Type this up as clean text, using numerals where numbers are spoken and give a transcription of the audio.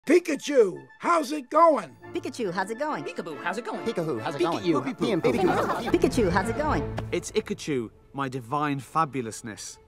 Pikachu, how's it going? Pikachu, how's it going? Peekaboo, how's it going? Peekahoo, how's it going? Pikachu, Pikachu, Pikachu, how's it going? It's Ikachu, my divine fabulousness.